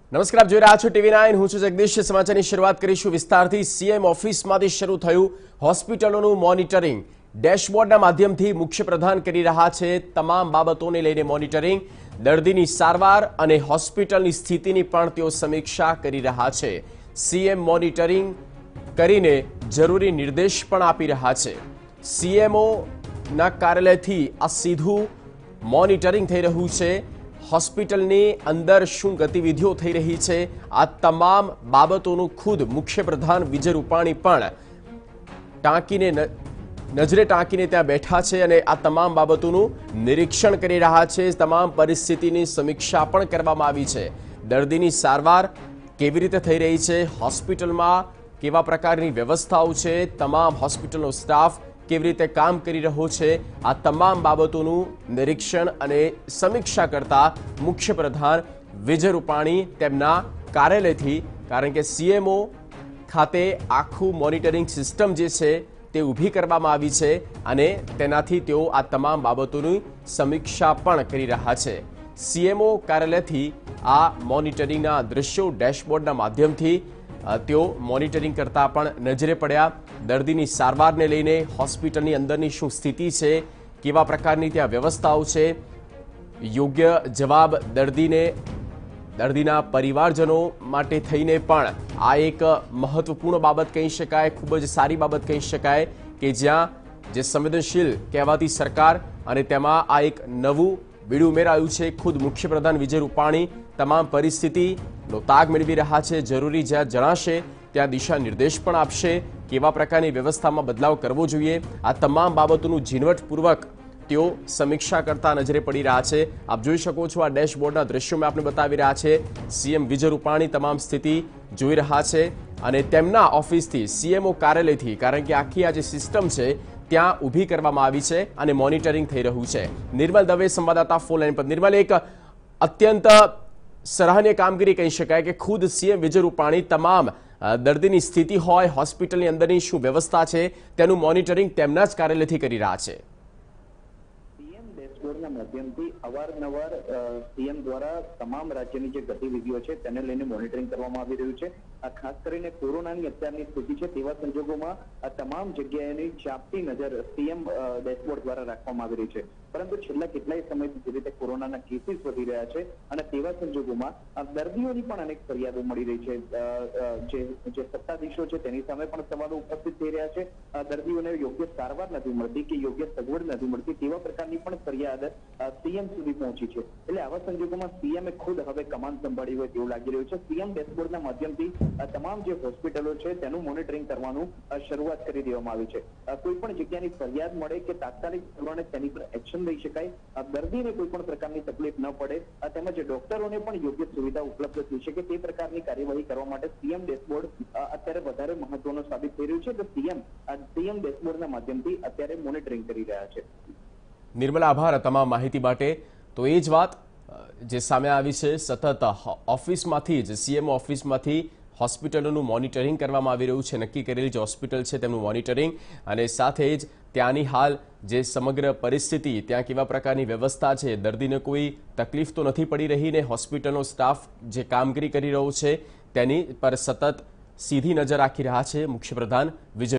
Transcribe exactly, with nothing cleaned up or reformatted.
નમસ્કાર, આપ જોઈ રહ્યા છો ટીવી નાઇન। હું છું જગદીશ। સમાચારની શરૂઆત કરીશું વિસ્તારથી। સીએમ ઓફિસમાંથી શરૂ થયું હોસ્પિટલોનું મોનિટરિંગ। ડેશબોર્ડના માધ્યમથી મુખ્યપ્રધાન કરી રહ્યા છે તમામ બાબતોને લઈને મોનિટરિંગ। દર્દીની સારવાર અને હોસ્પિટલની સ્થિતિની પણ તેઓ સમીક્ષા કરી રહ્યા છે। સીએમ મોનિટરિંગ કરીને જરૂરી નિર્દેશ પણ આપી રહ્યા છે। સીએમઓના કાર્યાલયથી આ સીધું મોનિટરિંગ થઈ રહ્યું છે। હોસ્પિટલની અંદર શું ગતિવિધિઓ થઈ રહી છે આ તમામ બાબતોનું ખુદ મુખ્યપ્રધાન વિજય રૂપાણી પણ ટાંકીને નજરે ટાંકીને ત્યાં બેઠા છે અને આ તમામ બાબતોનું નિરીક્ષણ કરી રહ્યા છે। તમામ પરિસ્થિતિની સમીક્ષા પણ કરવામાં આવી છે। દર્દીની સારવાર કેવી રીતે થઈ રહી છે, હોસ્પિટલમાં કેવા પ્રકારની વ્યવસ્થાઓ છે, તમામ હોસ્પિટલનો સ્ટાફ કેવી રીતે કામ કરી રહ્યો છે, આ તમામ બાબતોનું નિરીક્ષણ અને સમીક્ષા કરતા મુખ્યપ્રધાન વિજય રૂપાણી તેમના કાર્યાલયથી, કારણ કે સીએમઓ ખાતે આખું મોનિટરિંગ સિસ્ટમ જે છે તે ઊભી કરવામાં આવી છે અને તેનાથી તેઓ આ તમામ બાબતોની સમીક્ષા પણ કરી રહ્યા છે। સીએમઓ કાર્યાલયથી આ મોનિટરિંગના દૃશ્યો ડેશબોર્ડના માધ્યમથી તેઓ મોનિટરિંગ કરતા પણ નજરે પડ્યા। દર્દીની સારવારને લઈને હોસ્પિટલની અંદરની શું સ્થિતિ છે, કેવા પ્રકારની ત્યાં વ્યવસ્થાઓ છે, યોગ્ય જવાબ દર્દીને દર્દીના પરિવારજનો માટે થઈને પણ આ એક મહત્વપૂર્ણ બાબત કહી શકાય, ખૂબ જ સારી બાબત કહી શકાય કે જ્યાં જે સંવેદનશીલ કહેવાતી સરકાર અને તેમાં આ એક નવું બીડું ઉમેરાયું છે। ખુદ મુખ્યપ્રધાન વિજય રૂપાણી તમામ પરિસ્થિતિનો તાગ મેળવી રહ્યા છે। જરૂરી જ્યાં જણાશે ત્યાં દિશા નિર્દેશ પણ આપશે, કેવા પ્રકારની વ્યવસ્થામાં બદલાવ કરવો જોઈએ, આ તમામ બાબતોનું ઝીણવટપૂર્વક તેઓ સમીક્ષા કરતા નજરે પડી રહ્યા છે। આપ જોઈ શકો છો આ ડેશબોર્ડના દ્રશ્યો મેં આપને બતાવી રહ્યા છે। સીએમ વિજય રૂપાણી તમામ સ્થિતિ જોઈ રહ્યા છે અને તેમના ઓફિસથી સીએમઓ કાર્યાલયથી, કારણ કે આખી આ જે સિસ્ટમ છે ત્યાં ઊભી કરવામાં આવી છે અને મોનિટરિંગ થઈ રહ્યું છે। નિર્મલ દવે સંવાદદાતા ફોન લાઈન પર। નિર્મલ, એક અત્યંત સરાહનીય કામગીરી કહી શકાય કે ખુદ સીએમ વિજય રૂપાણી તમામ દર્દીની સ્થિતિ હોય, હોસ્પિટલની અંદરની શું વ્યવસ્થા છે તેનું મોનિટરિંગ તેમના જ કાર્યાલયથી કરી રહ્યા છે। સીએમ ડેશબોર્ડના માધ્યમથી અવારનવાર સીએમ દ્વારા તમામ રાજ્યની જે ગતિવિધિઓ છે તેને લઈને મોનિટરિંગ કરવામાં આવી રહ્યું છે। આ ખાસ કરીને કોરોનાની અત્યારની સ્થિતિ છે તેવા સંજોગોમાં આ તમામ જગ્યાએની ચાંપતી નજર સીએમ ડેશબોર્ડ દ્વારા રાખવામાં આવી રહી છે। પરંતુ છેલ્લા કેટલાય સમયથી જે રીતે કોરોનાના કેસીસ વધી રહ્યા છે અને તેવા સંજોગોમાં દર્દીઓની પણ અનેક ફરિયાદો મળી રહી છે। જે જે સત્તાધીશો છે તેની સામે પણ સવાલો ઉપસ્થિત થઈ રહ્યા છે। દર્દીઓને યોગ્ય સારવાર નથી મળતી કે યોગ્ય સગવડ નથી મળતી તેવા પ્રકારની પણ ફરિયાદ સીએમ સુધી પહોંચી છે। એટલે આવા સંજોગોમાં સીએમએ ખુદ હવે કમાન સંભાળી હોય તેવું લાગી રહ્યું છે। સીએમ ડેશબોર્ડના માધ્યમથી તમામ જે હોસ્પિટલો છે તેનું મોનિટરિંગ કરવાનું શરૂઆત કરી દેવામાં આવી છે। કોઈ પણ જગ્યાની ફરિયાદ મળે કે તાત્કાલિક ધોરણે તેની પર એક્શન લઈ શકાય, દર્દીને કોઈ પણ પ્રકારની તકલીફ ન પડે તેમજ ડોક્ટરોને પણ યોગ્ય સુવિધા ઉપલબ્ધ થઈ શકે તે પ્રકારની કાર્યવાહી કરવા માટે સીએમ ડેશબોર્ડ અત્યારે વધારે મહત્વનો સાબિત થઈ રહ્યું છે। તો સીએમ સીએમ ડેશબોર્ડના માધ્યમથી અત્યારે મોનિટરિંગ કરી રહ્યા છે। નિર્મલ, આભાર તમામ માહિતી માટે। તો એ જ વાત જે સામે આવી છે, સતત ઓફિસમાંથી જ સીએમ ઓફિસમાંથી હોસ્પિટલોનું મોનિટરિંગ કરવામાં આવી રહ્યું છે। નક્કી કરેલી જે હોસ્પિટલ છે તેમનું મોનિટરિંગ અને સાથે જ ત્યાંની હાલ જે સમગ્ર પરિસ્થિતિ, ત્યાં કેવા પ્રકારની વ્યવસ્થા છે, દર્દીને કોઈ તકલીફ તો નથી પડી રહી ને હોસ્પિટલનો સ્ટાફ જે કામગીરી કરી રહ્યો છે તેની પર સતત સીધી નજર રાખી રહ્યા છે મુખ્યપ્રધાન વિજય